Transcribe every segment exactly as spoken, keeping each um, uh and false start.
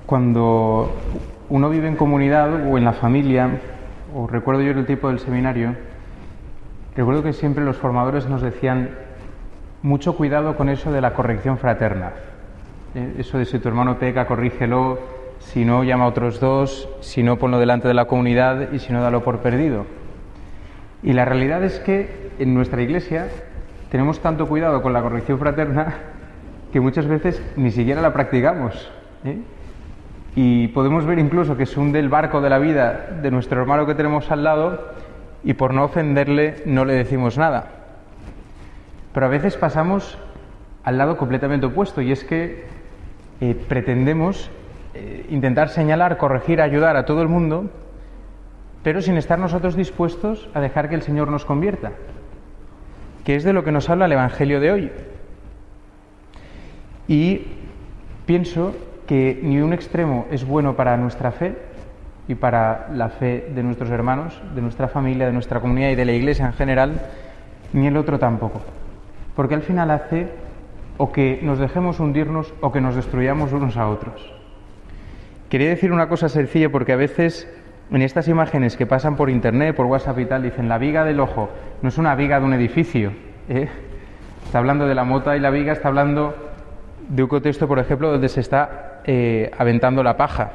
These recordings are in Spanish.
Cuando uno vive en comunidad o en la familia, o recuerdo yo el tipo del seminario, recuerdo que siempre los formadores nos decían mucho cuidado con eso de la corrección fraterna. Eso de si tu hermano peca, corrígelo, si no, llama a otros dos, si no, ponlo delante de la comunidad y si no, dalo por perdido. Y la realidad es que en nuestra iglesia tenemos tanto cuidado con la corrección fraterna que muchas veces ni siquiera la practicamos, ¿eh? Y podemos ver incluso que se hunde el barco de la vida de nuestro hermano que tenemos al lado y por no ofenderle no le decimos nada. Pero a veces pasamos al lado completamente opuesto, y es que eh, pretendemos eh, intentar señalar, corregir, ayudar a todo el mundo, pero sin estar nosotros dispuestos a dejar que el Señor nos convierta, que es de lo que nos habla el Evangelio de hoy. Y pienso que ni un extremo es bueno para nuestra fe y para la fe de nuestros hermanos, de nuestra familia, de nuestra comunidad y de la Iglesia en general, ni el otro tampoco, porque al final hace o que nos dejemos hundirnos o que nos destruyamos unos a otros. Quería decir una cosa sencilla, porque a veces en estas imágenes que pasan por internet, por WhatsApp y tal, dicen la viga del ojo. No es una viga de un edificio, ¿eh? Está hablando de la mota, y la viga está hablando de un contexto, por ejemplo, donde se está eh, aventando la paja.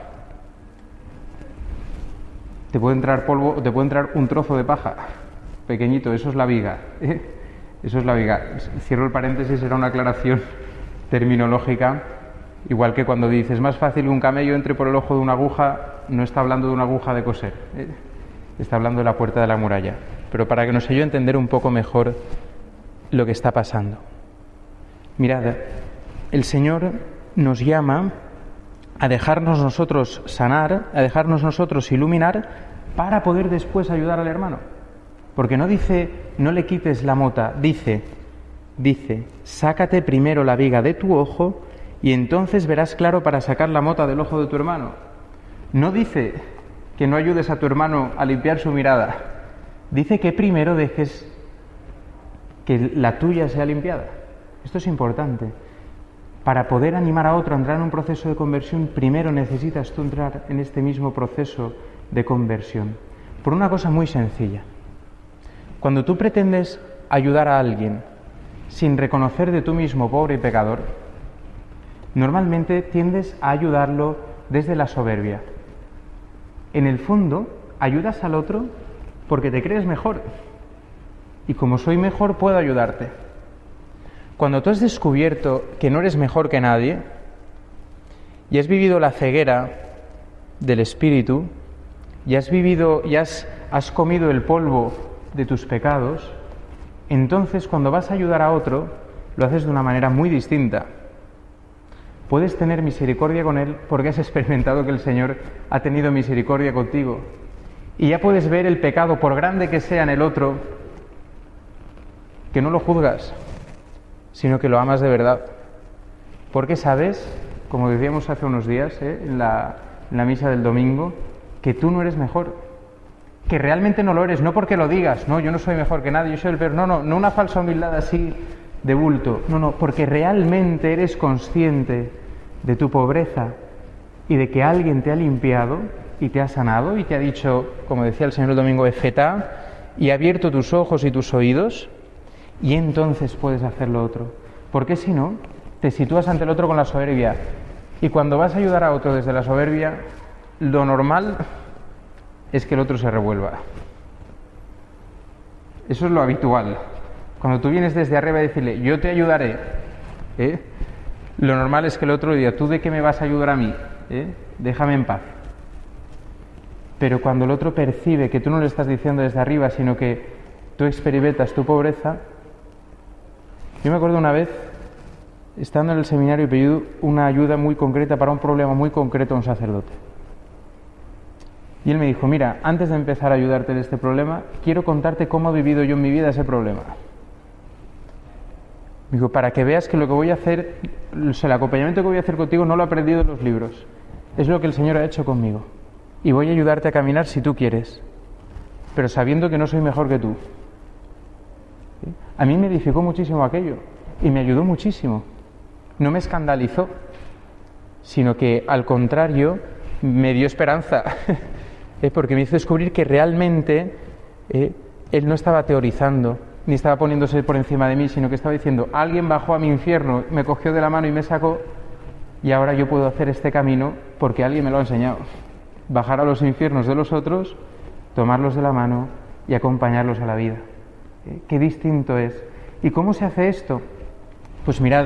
Te puede entrar polvo o te puede entrar un trozo de paja pequeñito, eso es la viga, ¿eh? Eso es la viga. Cierro el paréntesis, era una aclaración terminológica. Igual que cuando dices, es más fácil que un camello entre por el ojo de una aguja, no está hablando de una aguja de coser, ¿eh? Está hablando de la puerta de la muralla. Pero para que nos ayude a entender un poco mejor lo que está pasando. Mirad, el Señor nos llama a dejarnos nosotros sanar, a dejarnos nosotros iluminar, para poder después ayudar al hermano. Porque no dice, no le quites la mota, dice, dice, sácate primero la viga de tu ojo y entonces verás claro para sacar la mota del ojo de tu hermano. No dice que no ayudes a tu hermano a limpiar su mirada. Dice que primero dejes que la tuya sea limpiada. Esto es importante. Para poder animar a otro a entrar en un proceso de conversión, primero necesitas tú entrar en este mismo proceso de conversión. Por una cosa muy sencilla. Cuando tú pretendes ayudar a alguien sin reconocer de tú mismo pobre y pecador, normalmente tiendes a ayudarlo desde la soberbia. En el fondo, ayudas al otro porque te crees mejor. Y como soy mejor, puedo ayudarte. Cuando tú has descubierto que no eres mejor que nadie y has vivido la ceguera del espíritu y has vivido y has, has comido el polvo de tus pecados, entonces cuando vas a ayudar a otro, lo haces de una manera muy distinta. Puedes tener misericordia con él porque has experimentado que el Señor ha tenido misericordia contigo. Y ya puedes ver el pecado, por grande que sea en el otro, que no lo juzgas, sino que lo amas de verdad. Porque sabes, como decíamos hace unos días, ¿eh? en, la, en la misa del domingo, que tú no eres mejor. Que realmente no lo eres, no porque lo digas, no, yo no soy mejor que nadie, yo soy el peor. No, no, no una falsa humildad así de bulto. No, no, porque realmente eres consciente de tu pobreza y de que alguien te ha limpiado y te ha sanado y te ha dicho, como decía el Señor el domingo, efetá, y ha abierto tus ojos y tus oídos, y entonces puedes hacer lo otro. Porque si no, te sitúas ante el otro con la soberbia. Y cuando vas a ayudar a otro desde la soberbia, lo normal es que el otro se revuelva. Eso es lo habitual. Cuando tú vienes desde arriba y decirle, yo te ayudaré, ¿eh? lo normal es que el otro diga, ¿tú de qué me vas a ayudar a mí? ¿Eh? Déjame en paz. Pero cuando el otro percibe que tú no le estás diciendo desde arriba, sino que tú experimentas tu pobreza. Yo me acuerdo una vez, estando en el seminario, y pedí una ayuda muy concreta para un problema muy concreto a un sacerdote. Y él me dijo, mira, antes de empezar a ayudarte en este problema, quiero contarte cómo he vivido yo en mi vida ese problema. Me dijo, para que veas que lo que voy a hacer, el acompañamiento que voy a hacer contigo no lo he aprendido en los libros. Es lo que el Señor ha hecho conmigo. Y voy a ayudarte a caminar si tú quieres, pero sabiendo que no soy mejor que tú. ¿Sí? A mí me edificó muchísimo aquello y me ayudó muchísimo. No me escandalizó. sino que al contrario me dio esperanza, ¿eh? porque me hizo descubrir que realmente eh, Él no estaba teorizando, ni estaba poniéndose por encima de mí, sino que estaba diciendo, alguien bajó a mi infierno, me cogió de la mano y me sacó, y ahora yo puedo hacer este camino porque alguien me lo ha enseñado. Bajar a los infiernos de los otros, tomarlos de la mano y acompañarlos a la vida. ¿Eh? Qué distinto es. ¿Y cómo se hace esto? Pues mirad,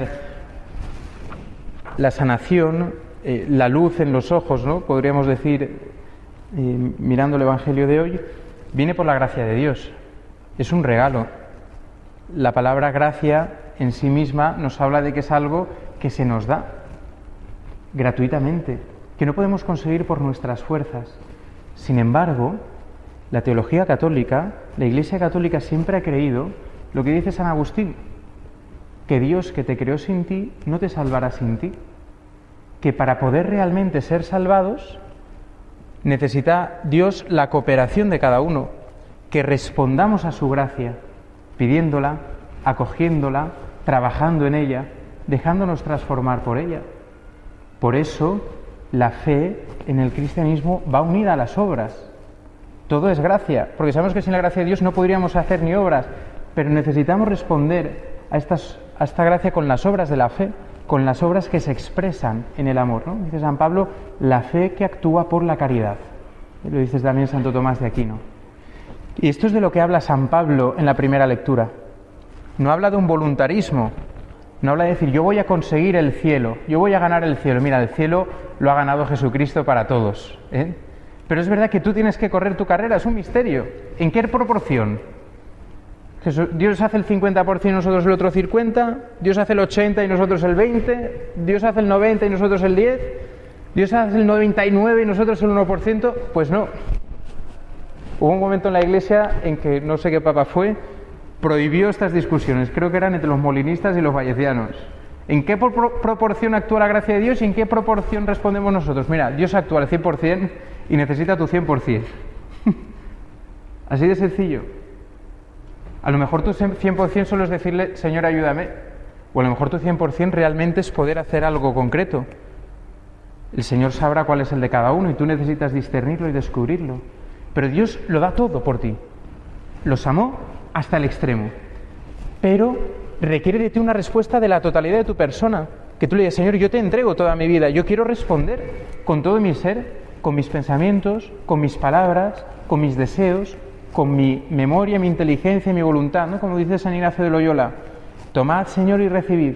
la sanación, eh, la luz en los ojos, ¿no? Podríamos decir, eh, mirando el Evangelio de hoy, viene por la gracia de Dios. Es un regalo. La palabra gracia en sí misma nos habla de que es algo que se nos da gratuitamente, que no podemos conseguir por nuestras fuerzas. Sin embargo, la teología católica, la Iglesia católica siempre ha creído lo que dice San Agustín, que Dios que te creó sin ti no te salvará sin ti, que para poder realmente ser salvados necesita Dios la cooperación de cada uno, que respondamos a su gracia, pidiéndola, acogiéndola, trabajando en ella, dejándonos transformar por ella. Por eso la fe en el cristianismo va unida a las obras. Todo es gracia, porque sabemos que sin la gracia de Dios no podríamos hacer ni obras, pero necesitamos responder a, estas, a esta gracia con las obras de la fe, con las obras que se expresan en el amor, ¿no? Dice San Pablo, la fe que actúa por la caridad. Lo dice también Santo Tomás de Aquino. Y esto es de lo que habla San Pablo en la primera lectura. No habla de un voluntarismo, no habla de decir, yo voy a conseguir el cielo, yo voy a ganar el cielo. Mira, el cielo lo ha ganado Jesucristo para todos, ¿eh? Pero es verdad que tú tienes que correr tu carrera, es un misterio. ¿En qué proporción? Jesús, Dios hace el cincuenta por ciento y nosotros el otro cincuenta por ciento, Dios hace el ochenta por ciento y nosotros el veinte por ciento, Dios hace el noventa por ciento y nosotros el diez por ciento, Dios hace el noventa y nueve por ciento y nosotros el uno por ciento. Pues no. Hubo un momento en la Iglesia en que, no sé qué papa fue, prohibió estas discusiones, creo que eran entre los molinistas y los vallecianos. ¿En qué por proporción actúa la gracia de Dios y en qué proporción respondemos nosotros? Mira, Dios actúa al cien por ciento y necesita tu cien por ciento. Así de sencillo. A lo mejor tu cien por ciento solo es decirle, Señor, ayúdame. O a lo mejor tu cien por ciento realmente es poder hacer algo concreto. El Señor sabrá cuál es el de cada uno y tú necesitas discernirlo y descubrirlo. Pero Dios lo da todo por ti. Los amó hasta el extremo. Pero requiere de ti una respuesta de la totalidad de tu persona. Que tú le digas, Señor, yo te entrego toda mi vida. Yo quiero responder con todo mi ser, con mis pensamientos, con mis palabras, con mis deseos, con mi memoria, mi inteligencia y mi voluntad, ¿no? Como dice San Ignacio de Loyola, tomad, Señor, y recibid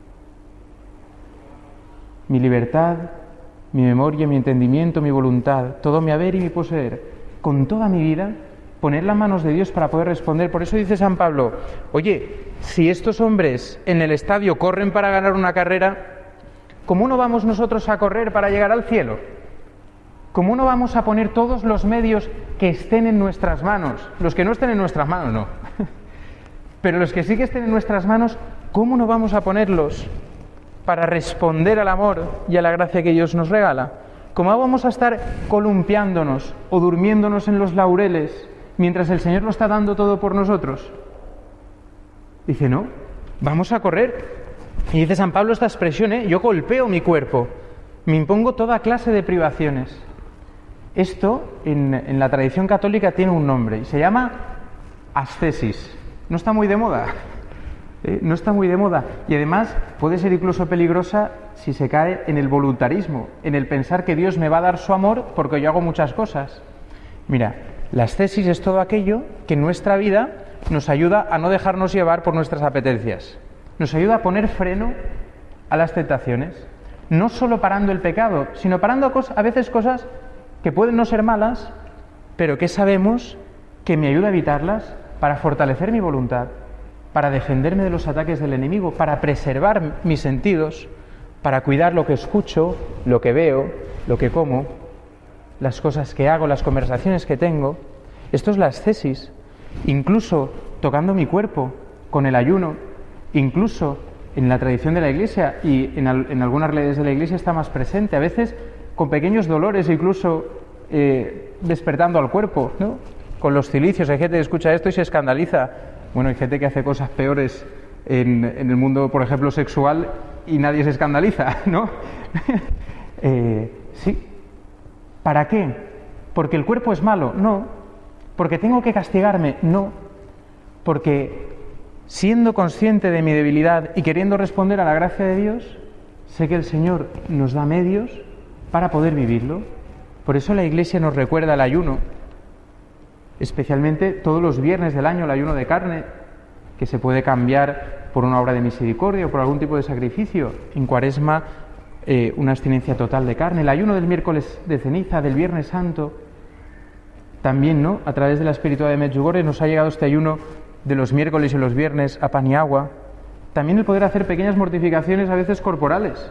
mi libertad, mi memoria, mi entendimiento, mi voluntad, todo mi haber y mi poseer, con toda mi vida, poner las manos de Dios para poder responder. Por eso dice San Pablo, oye, si estos hombres en el estadio corren para ganar una carrera, ¿cómo no vamos nosotros a correr para llegar al cielo? ¿Cómo no vamos a poner todos los medios que estén en nuestras manos? Los que no estén en nuestras manos, no. Pero los que sí que estén en nuestras manos, ¿cómo no vamos a ponerlos para responder al amor y a la gracia que Dios nos regala? ¿Cómo vamos a estar columpiándonos o durmiéndonos en los laureles mientras el Señor lo está dando todo por nosotros? Dice, no, vamos a correr. Y dice San Pablo esta expresión, ¿eh? Yo golpeo mi cuerpo, me impongo toda clase de privaciones. Esto, en, en la tradición católica, tiene un nombre y se llama ascesis. No está muy de moda, ¿eh? No está muy de moda. Y además puede ser incluso peligrosa si se cae en el voluntarismo, en el pensar que Dios me va a dar su amor porque yo hago muchas cosas. Mira, la ascesis es todo aquello que en nuestra vida nos ayuda a no dejarnos llevar por nuestras apetencias. Nos ayuda a poner freno a las tentaciones. No solo parando el pecado, sino parando a veces cosas que pueden no ser malas, pero que sabemos que me ayuda a evitarlas para fortalecer mi voluntad, para defenderme de los ataques del enemigo, para preservar mis sentidos, para cuidar lo que escucho, lo que veo, lo que como, las cosas que hago, las conversaciones que tengo. Esto es la ascesis. Incluso tocando mi cuerpo con el ayuno, incluso en la tradición de la Iglesia y en, al, en algunas redes de la Iglesia está más presente, a veces con pequeños dolores, incluso eh, despertando al cuerpo, ¿no? Con los cilicios. Hay gente que escucha esto y se escandaliza. Bueno, hay gente que hace cosas peores en, en el mundo, por ejemplo, sexual y nadie se escandaliza, ¿no? eh, sí. ¿Para qué? ¿Porque el cuerpo es malo? No. ¿Porque tengo que castigarme? No. Porque siendo consciente de mi debilidad y queriendo responder a la gracia de Dios, sé que el Señor nos da medios para poder vivirlo. Por eso la Iglesia nos recuerda el ayuno, especialmente todos los viernes del año, el ayuno de carne, que se puede cambiar por una obra de misericordia o por algún tipo de sacrificio. En Cuaresma, eh, una abstinencia total de carne. El ayuno del miércoles de ceniza, del Viernes Santo, también, ¿no? A través de la espiritualidad de Medjugorje nos ha llegado este ayuno de los miércoles y los viernes a pan y agua. También el poder hacer pequeñas mortificaciones, a veces corporales.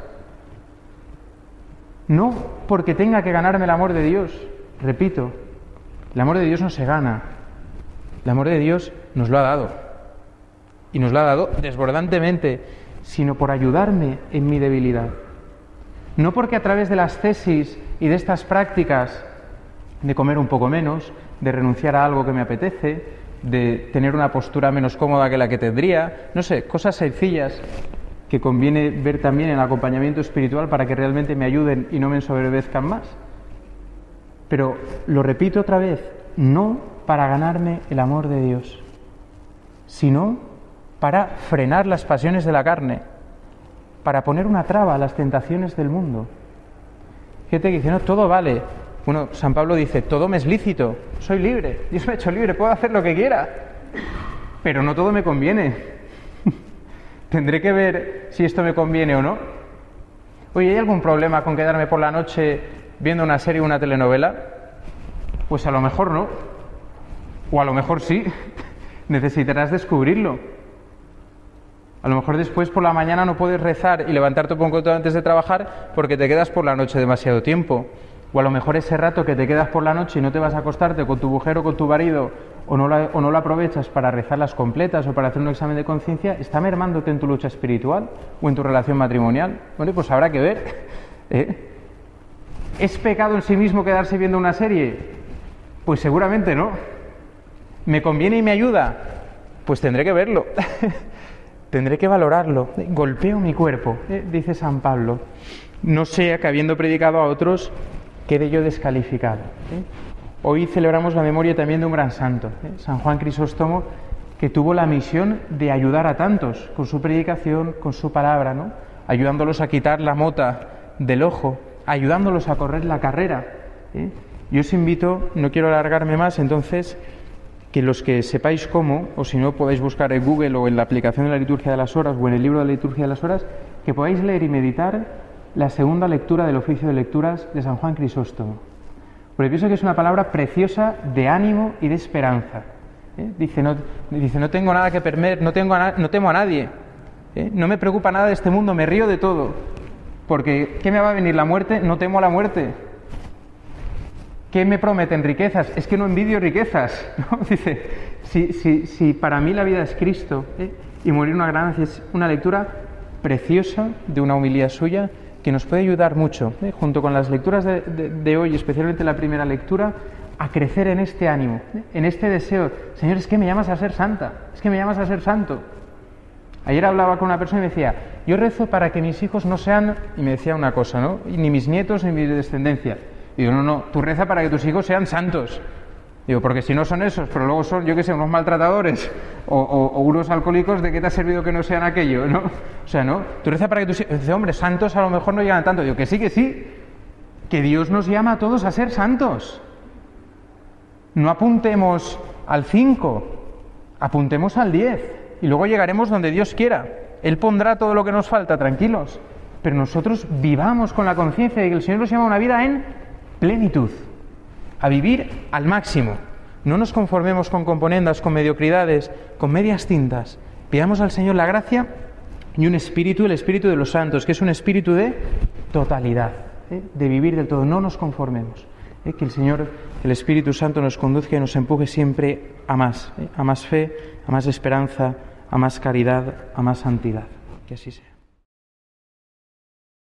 No porque tenga que ganarme el amor de Dios, repito, el amor de Dios no se gana, el amor de Dios nos lo ha dado, y nos lo ha dado desbordantemente, sino por ayudarme en mi debilidad. No porque a través de las tesis y de estas prácticas de comer un poco menos, de renunciar a algo que me apetece, de tener una postura menos cómoda que la que tendría, no sé, cosas sencillas que conviene ver también en el acompañamiento espiritual para que realmente me ayuden y no me ensoberbezcan más. Pero lo repito otra vez, no para ganarme el amor de Dios, sino para frenar las pasiones de la carne, para poner una traba a las tentaciones del mundo. Gente que dice, no, todo vale. Bueno, San Pablo dice, todo me es lícito, soy libre, Dios me ha hecho libre, puedo hacer lo que quiera, pero no todo me conviene. Tendré que ver si esto me conviene o no. Oye, ¿hay algún problema con quedarme por la noche viendo una serie o una telenovela? Pues a lo mejor no, o a lo mejor sí, necesitarás descubrirlo. A lo mejor después por la mañana no puedes rezar y levantarte un poco antes de trabajar porque te quedas por la noche demasiado tiempo. O a lo mejor ese rato que te quedas por la noche y no te vas a acostarte con tu mujer o con tu marido o no, lo, o no lo aprovechas para rezarlas completas o para hacer un examen de conciencia, ¿está mermándote en tu lucha espiritual o en tu relación matrimonial? Bueno, pues habrá que ver. ¿eh? ¿Es pecado en sí mismo quedarse viendo una serie? Pues seguramente no. ¿Me conviene y me ayuda? Pues tendré que verlo. Tendré que valorarlo. Golpeo mi cuerpo, ¿eh? dice San Pablo. No sea que habiendo predicado a otros quede yo descalificado. ¿eh? Hoy celebramos la memoria también de un gran santo, ¿eh? San Juan Crisóstomo, que tuvo la misión de ayudar a tantos con su predicación, con su palabra, ¿no? Ayudándolos a quitar la mota del ojo, ayudándolos a correr la carrera. ¿eh? Yo os invito, no quiero alargarme más, entonces, que los que sepáis cómo, o si no podéis buscar en Google o en la aplicación de la Liturgia de las Horas o en el libro de la Liturgia de las Horas, que podáis leer y meditar la segunda lectura del oficio de lecturas de San Juan Crisóstomo. Porque pienso que es una palabra preciosa de ánimo y de esperanza. ¿eh? Dice, no, dice, no tengo nada que perder, no, tengo a na- no temo a nadie, ¿eh? no me preocupa nada de este mundo, me río de todo. Porque, ¿qué me va a venir? ¿La muerte? No temo a la muerte. ¿Qué me prometen? Riquezas. Es que no envidio riquezas, ¿no? Dice, si, si, si para mí la vida es Cristo, ¿eh? y morir una ganancia, es una lectura preciosa de una humildad suya, que nos puede ayudar mucho, ¿eh? junto con las lecturas de, de, de hoy, especialmente la primera lectura, a crecer en este ánimo, ¿eh? en este deseo. Señor, es que me llamas a ser santa, es que me llamas a ser santo. Ayer hablaba con una persona y me decía, yo rezo para que mis hijos no sean, y me decía una cosa, ¿no? ni mis nietos ni mi descendencia. Y digo, no, no, tú reza para que tus hijos sean santos. Digo, porque si no son esos, pero luego son, yo qué sé, unos maltratadores o, o, o unos alcohólicos, ¿de qué te ha servido que no sean aquello? ¿no? O sea, ¿no? Tú rezas para que tus hijos... Dice, hombre, santos a lo mejor no llegan tanto. Digo, que sí, que sí. Que Dios nos llama a todos a ser santos. No apuntemos al cinco, apuntemos al diez. Y luego llegaremos donde Dios quiera. Él pondrá todo lo que nos falta, tranquilos. Pero nosotros vivamos con la conciencia de que el Señor nos llama a una vida en plenitud. A vivir al máximo. No nos conformemos con componendas, con mediocridades, con medias tintas. Pidamos al Señor la gracia y un espíritu, el espíritu de los santos, que es un espíritu de totalidad, ¿eh? de vivir del todo. No nos conformemos. ¿eh? Que el Señor, que el Espíritu Santo nos conduzca y nos empuje siempre a más, ¿eh? a más fe, a más esperanza, a más caridad, a más santidad. Que así sea.